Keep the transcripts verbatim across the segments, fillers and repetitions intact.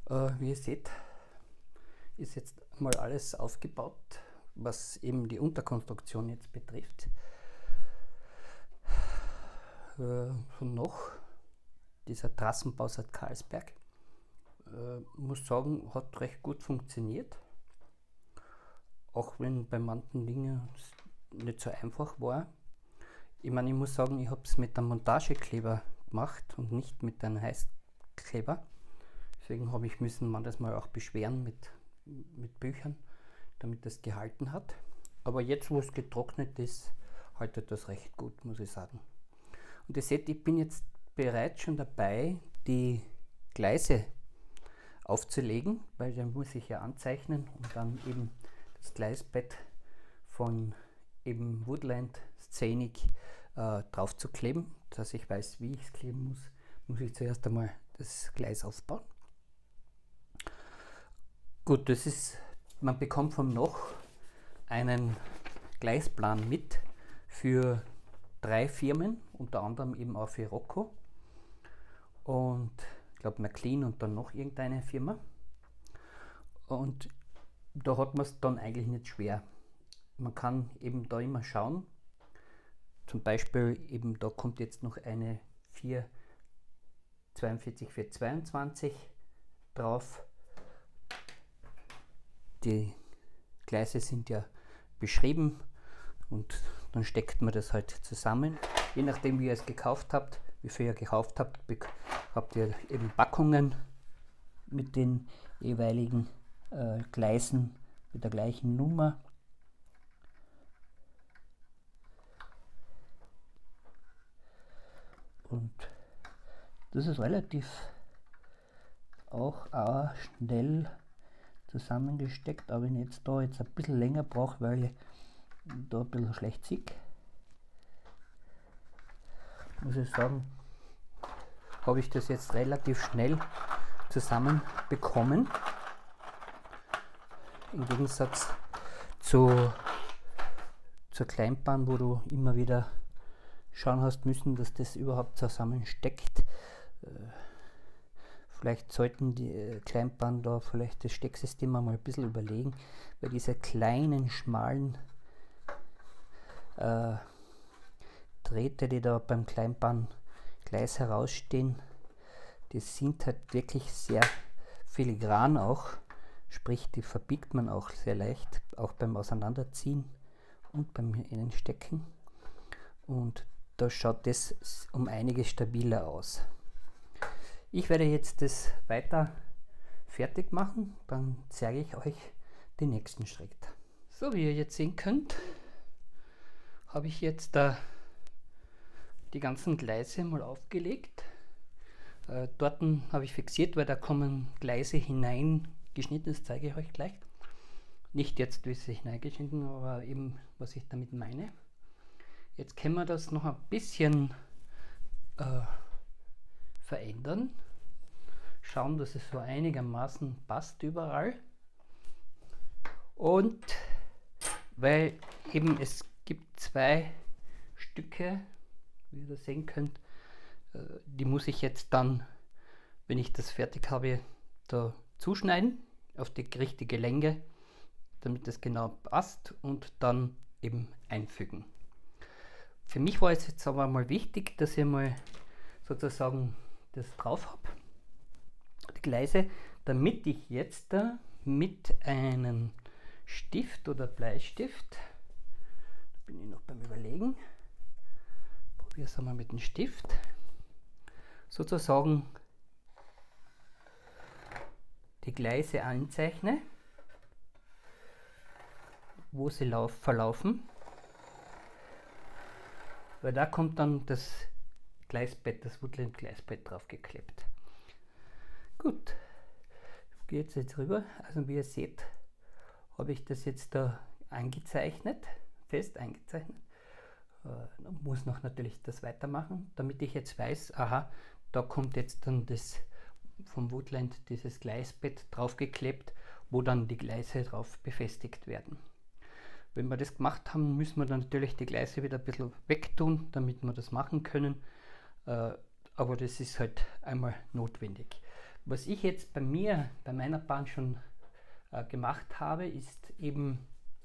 Äh, wie ihr seht, ist jetzt mal alles aufgebaut, was eben die Unterkonstruktion jetzt betrifft. Äh, und noch dieser Trassenbau seit Karlsberg. Äh, muss sagen, hat recht gut funktioniert. Auch wenn bei manchen Dingen es nicht so einfach war. Ich meine, ich muss sagen, ich habe es mit einem Montagekleber gemacht und nicht mit einem Heißkleber. Deswegen habe ich müssen manchmal auch beschweren mit, mit Büchern, damit das gehalten hat. Aber jetzt, wo es getrocknet ist, haltet das recht gut, muss ich sagen. Und ihr seht, ich bin jetzt bereits schon dabei, die Gleise aufzulegen, weil dann muss ich ja anzeichnen und dann eben das Gleisbett von eben Woodland Scenic äh, drauf zu kleben. Dass ich weiß, wie ich es kleben muss, muss ich zuerst einmal das Gleis aufbauen. Gut, das ist, man bekommt vom Noch einen Gleisplan mit für drei Firmen, unter anderem eben auch für Rocco und ich glaube McLean und dann noch irgendeine Firma. Und da hat man es dann eigentlich nicht schwer. Man kann eben da immer schauen, zum Beispiel eben da kommt jetzt noch eine vier zweiundvierzig vier zweiundzwanzig drauf. Die Gleise sind ja beschrieben und dann steckt man das halt zusammen. Je nachdem wie ihr es gekauft habt, wie viel ihr gekauft habt, habt ihr eben Packungen mit den jeweiligen äh, Gleisen mit der gleichen Nummer. Und das ist relativ auch, auch schnell zusammengesteckt, aber wenn ich jetzt da jetzt ein bisschen länger brauche, weil ich da ein bisschen schlecht sehe, muss ich sagen, habe ich das jetzt relativ schnell zusammenbekommen. Im Gegensatz zu, zur Kleinbahn, wo du immer wieder schauen hast müssen, dass das überhaupt zusammensteckt. Vielleicht sollten die Kleinbahn da vielleicht das Stecksystem mal ein bisschen überlegen, weil diese kleinen, schmalen äh, Drähte, die da beim Kleinbahngleis herausstehen, die sind halt wirklich sehr filigran auch, sprich die verbiegt man auch sehr leicht, auch beim Auseinanderziehen und beim Innenstecken. Und da schaut das um einiges stabiler aus. Ich werde jetzt das weiter fertig machen, dann zeige ich euch den nächsten Schritt. So, wie ihr jetzt sehen könnt, habe ich jetzt da die ganzen Gleise mal aufgelegt. Äh, dort habe ich fixiert, weil da kommen Gleise hineingeschnitten, das zeige ich euch gleich. Nicht jetzt, wie sie hineingeschnitten, aber eben, was ich damit meine. Jetzt können wir das noch ein bisschen äh, verändern. Schauen, dass es so einigermaßen passt überall. Und weil eben es gibt zwei Stücke, wie ihr das sehen könnt, äh, die muss ich jetzt dann, wenn ich das fertig habe, da zuschneiden auf die richtige Länge, damit das genau passt und dann eben einfügen. Für mich war es jetzt aber mal wichtig, dass ich mal sozusagen das drauf habe, die Gleise, damit ich jetzt da mit einem Stift oder Bleistift, da bin ich noch beim Überlegen, probiere es einmal mit dem Stift, sozusagen die Gleise einzeichne, wo sie lauf, verlaufen, weil da kommt dann das Gleisbett, das Woodland Gleisbett drauf geklebt. Gut, ich gehe jetzt, jetzt rüber. Also wie ihr seht, habe ich das jetzt da eingezeichnet, fest eingezeichnet. Äh, muss noch natürlich das weitermachen, damit ich jetzt weiß, aha, da kommt jetzt dann das vom Woodland dieses Gleisbett draufgeklebt, wo dann die Gleise drauf befestigt werden. Wenn wir das gemacht haben, müssen wir dann natürlich die Gleise wieder ein bisschen wegtun, damit wir das machen können. Äh, aber das ist halt einmal notwendig. Was ich jetzt bei mir, bei meiner Bahn schon äh, gemacht habe, ist eben,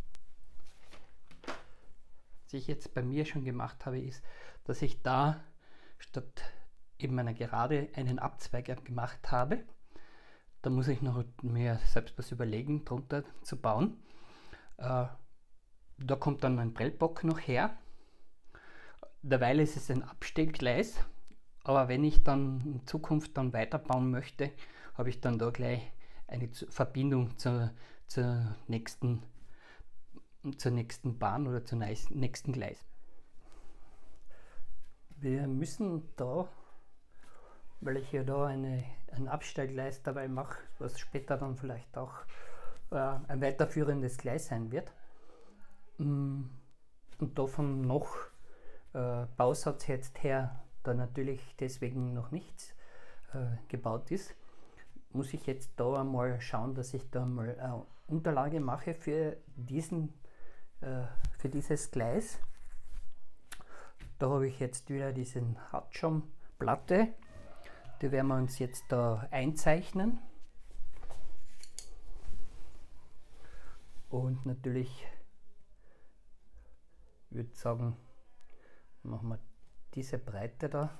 was ich jetzt bei mir schon gemacht habe, ist, dass ich da statt eben einer Gerade einen Abzweiger gemacht habe. Da muss ich noch mir selbst was überlegen, drunter zu bauen. Äh, da kommt dann ein Prellbock noch her. Derweil ist es ein Abstellgleis, aber wenn ich dann in Zukunft dann weiterbauen möchte, habe ich dann da gleich eine Verbindung zur, zur, nächsten, zur nächsten Bahn oder zum nächsten Gleis. Wir müssen da, weil ich ja da eine, ein Abstellgleis dabei mache, was später dann vielleicht auch äh, ein weiterführendes Gleis sein wird, und davon noch äh, Bausatz jetzt her, da natürlich deswegen noch nichts äh, gebaut ist, muss ich jetzt da einmal schauen, dass ich da mal eine Unterlage mache für, diesen, äh, für dieses Gleis. Da habe ich jetzt wieder diesen Hartschaumplatte, die werden wir uns jetzt da einzeichnen. Und natürlich würde ich sagen, machen wir diese Breite da.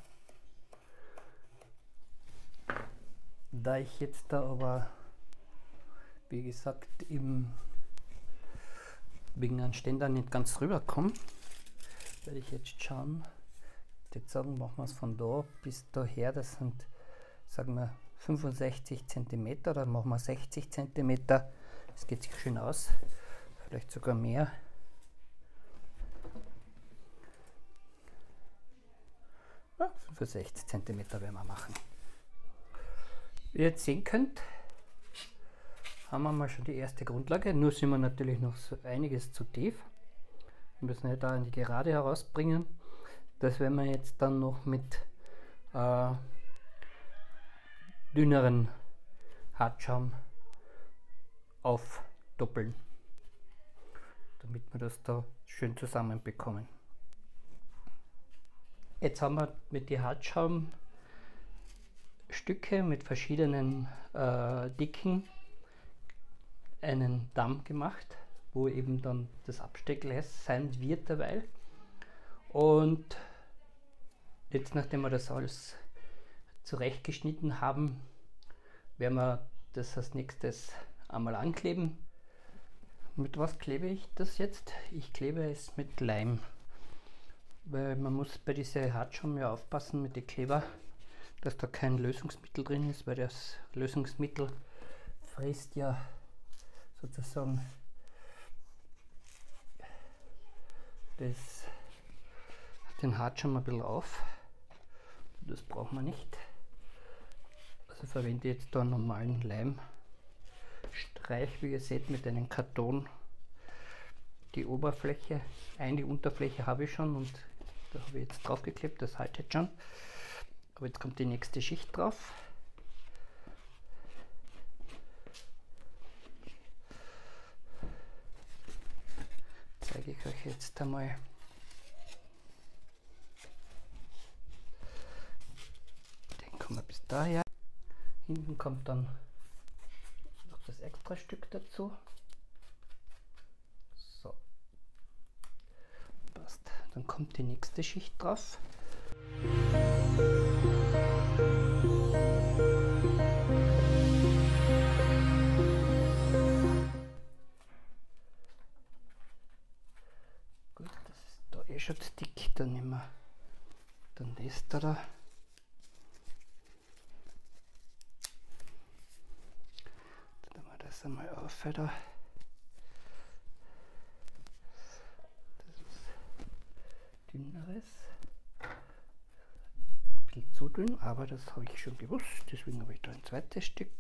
Da ich jetzt da aber, wie gesagt, eben wegen einem Ständer nicht ganz rüber komme, werde ich jetzt schauen, jetzt sagen, machen wir es von da bis daher, das sind, sagen wir, fünfundsechzig Zentimeter, dann machen wir sechzig Zentimeter, das geht sich schön aus, vielleicht sogar mehr. Ja, fünfundsechzig Zentimeter werden wir machen. Wie ihr jetzt sehen könnt, haben wir mal schon die erste Grundlage, nur sind wir natürlich noch so einiges zu tief. Wir müssen ja da in die Gerade herausbringen. Das werden wir jetzt dann noch mit äh, dünneren Hartschaum aufdoppeln, damit wir das da schön zusammenbekommen. Jetzt haben wir mit den Hartschaumstücke mit verschiedenen äh, Dicken einen Damm gemacht, wo eben dann das Abstellgleis sein wird derweil. Und jetzt, nachdem wir das alles zurechtgeschnitten haben, werden wir das als nächstes einmal ankleben. Mit was klebe ich das jetzt? Ich klebe es mit Leim, weil man muss bei dieser Hartschaum ja aufpassen mit den Kleber, dass da kein Lösungsmittel drin ist, weil das Lösungsmittel frisst ja sozusagen das, den Hartschaum ein bisschen auf. Das braucht man nicht. Also verwende jetzt da einen normalen Leimstreich, wie ihr seht, mit einem Karton. Die Oberfläche, ein, die Unterfläche habe ich schon und da habe ich jetzt drauf geklebt, das haltet schon. Aber jetzt kommt die nächste Schicht drauf. Zeige ich euch jetzt einmal. Den kommen wir bis daher. Hinten kommt dann noch das extra Stück dazu. So. Passt. Dann kommt die nächste Schicht drauf. Gut, das ist da eh schon zu dick, dann nehmen wir dann das da. da. Dann nehmen wir das einmal auf. Da. Das ist dünneres. Ein bisschen zu dünn, aber das habe ich schon gewusst, deswegen habe ich da ein zweites Stück.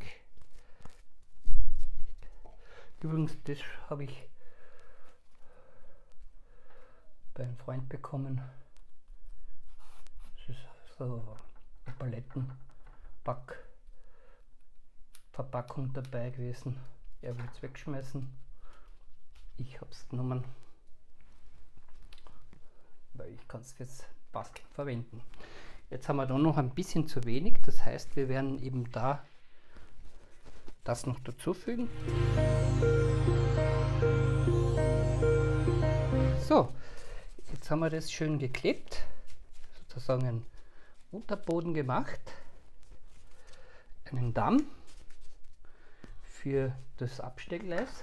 Übrigens, das habe ich bei einem Freund bekommen. Das ist so eine Palettenpack-Verpackung dabei gewesen. Er will es wegschmeißen. Ich habe es genommen, weil ich kann es fürs Basteln verwenden. Jetzt haben wir da noch ein bisschen zu wenig, das heißt, wir werden eben da das noch dazufügen. So, jetzt haben wir das schön geklebt, sozusagen einen Unterboden gemacht, einen Damm für das Abstellgleis.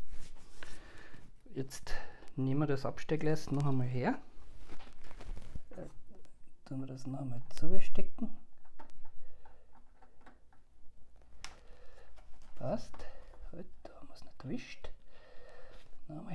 Jetzt nehmen wir das Abstellgleis noch einmal her, tun wir das noch einmal zustecken. Passt, halt, da haben wir es nicht erwischt. Noch einmal.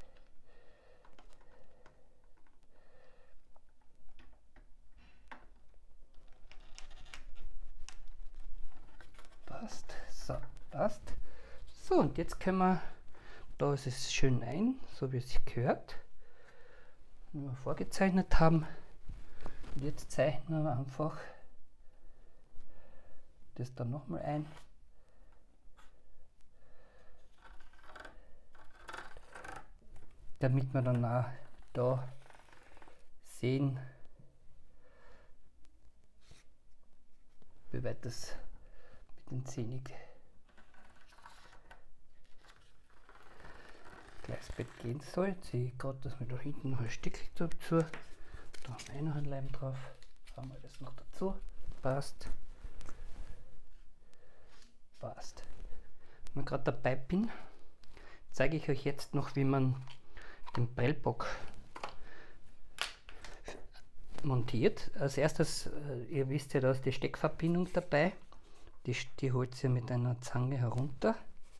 Passt, so, passt. So, und jetzt können wir, da ist es schön ein, so wie es sich gehört, wie wir vorgezeichnet haben. Und jetzt zeichnen wir einfach das dann nochmal ein. Damit wir dann auch da sehen, wie weit das mit den Zähnen Gleisbett gehen soll. Jetzt sehe ich gerade, dass wir da hinten noch ein Stück dazu. Da haben wir eh noch einen Leim drauf. Haben wir das noch dazu. Passt. Passt. Wenn ich gerade dabei bin, zeige ich euch jetzt noch, wie man den Prellbock montiert. Als erstes, ihr wisst ja, da ist die Steckverbindung dabei. Die, die holt ihr mit einer Zange herunter.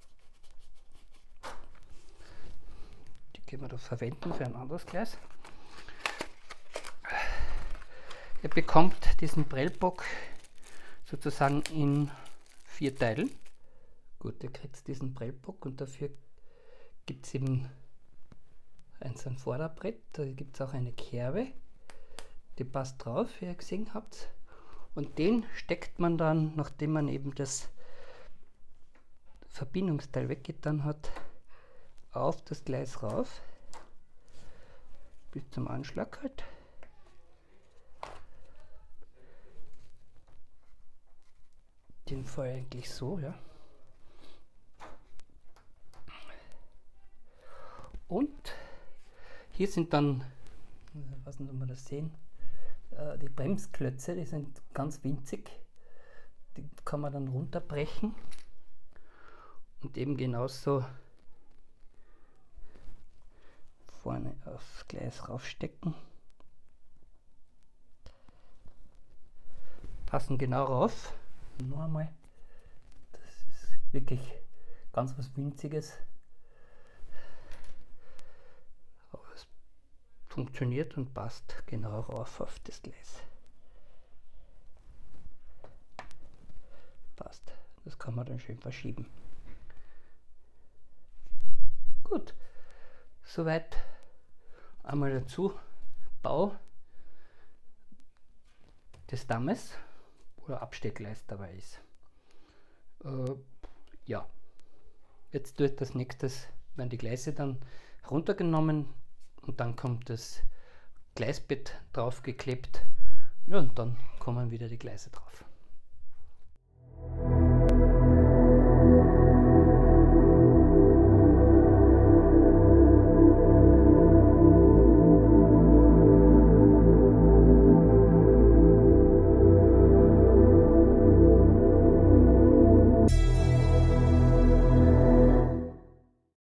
Die können wir da verwenden für ein anderes Gleis. Ihr bekommt diesen Prellbock sozusagen in vier Teilen. Gut, ihr kriegt diesen Prellbock und dafür gibt es eben eins ein Vorderbrett, da gibt es auch eine Kerbe, die passt drauf, wie ihr gesehen habt. Und den steckt man dann, nachdem man eben das Verbindungsteil weggetan hat, auf das Gleis rauf, bis zum Anschlag halt. Den Fall eigentlich so, ja. Und hier sind dann, ich weiß nicht, ob wir das sehen, die Bremsklötze, die sind ganz winzig. Die kann man dann runterbrechen und eben genauso vorne aufs Gleis raufstecken. Passen genau rauf. Noch einmal. Das ist wirklich ganz was Winziges. Funktioniert und passt genau rauf auf das Gleis. Passt. Das kann man dann schön verschieben. Gut. Soweit einmal dazu. Bau des Dammes, wo der Abstellgleis dabei ist. Äh, ja. Jetzt tut das nächstes, werden die Gleise dann runtergenommen. Und dann kommt das Gleisbett drauf geklebt. Ja, und dann kommen wieder die Gleise drauf.